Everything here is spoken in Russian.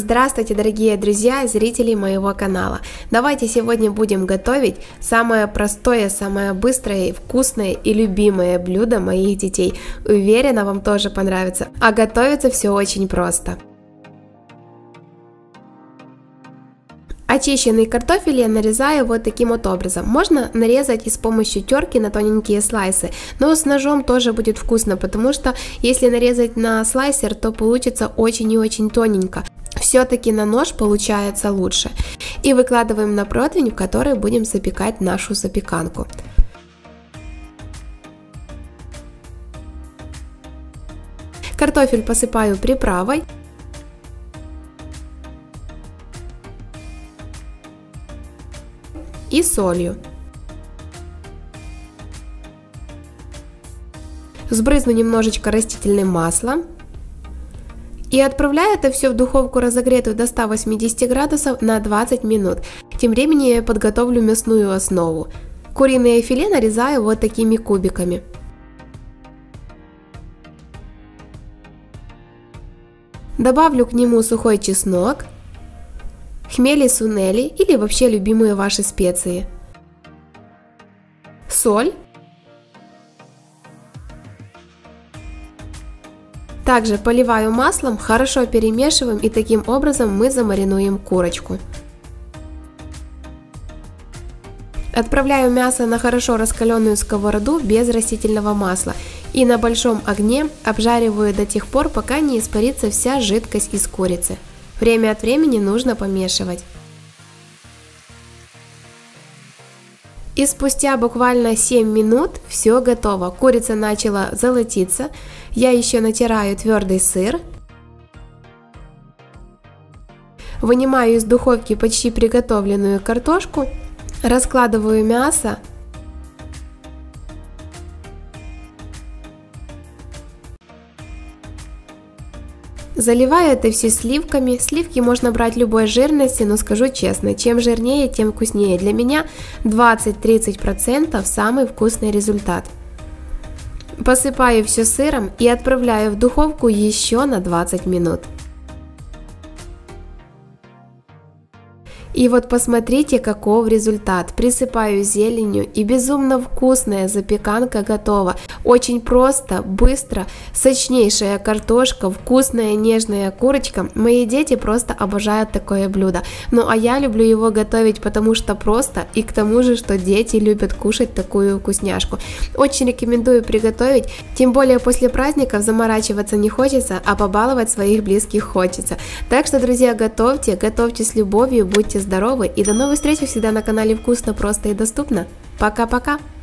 Здравствуйте, дорогие друзья и зрители моего канала. Давайте сегодня будем готовить самое простое, самое быстрое, вкусное и любимое блюдо моих детей. Уверена, вам тоже понравится. А готовится все очень просто. Очищенный картофель я нарезаю вот таким вот образом. Можно нарезать и с помощью терки на тоненькие слайсы, но с ножом тоже будет вкусно, потому что если нарезать на слайсер, то получится очень и очень тоненько. Все-таки на нож получается лучше. И выкладываем на противень, в который будем запекать нашу запеканку. Картофель посыпаю приправой. И солью. Сбрызну немножечко растительным маслом и отправляю это все в духовку, разогретую до 180 градусов на 20 минут. Тем временем я подготовлю мясную основу. Куриное филе нарезаю вот такими кубиками. Добавлю к нему сухой чеснок, хмели сунели или вообще любимые ваши специи, соль. Также поливаю маслом, хорошо перемешиваем и таким образом мы замаринуем курочку. Отправляю мясо на хорошо раскаленную сковороду без растительного масла и на большом огне обжариваю до тех пор, пока не испарится вся жидкость из курицы. Время от времени нужно помешивать. И спустя буквально 7 минут все готово. Курица начала золотиться. Я еще натираю твердый сыр. Вынимаю из духовки почти приготовленную картошку. Раскладываю мясо. Заливаю это все сливками. Сливки можно брать любой жирности, но скажу честно, чем жирнее, тем вкуснее. Для меня 20-30% самый вкусный результат. Посыпаю все сыром и отправляю в духовку еще на 20 минут. И вот посмотрите, каков результат. Присыпаю зеленью и безумно вкусная запеканка готова. Очень просто, быстро, сочнейшая картошка, вкусная нежная курочка. Мои дети просто обожают такое блюдо. Ну а я люблю его готовить, потому что просто и к тому же, что дети любят кушать такую вкусняшку. Очень рекомендую приготовить, тем более после праздников заморачиваться не хочется, а побаловать своих близких хочется. Так что, друзья, готовьте, готовьте с любовью, будьте здоровы и до новых встреч всегда на канале Вкусно, просто и доступно. Пока-пока!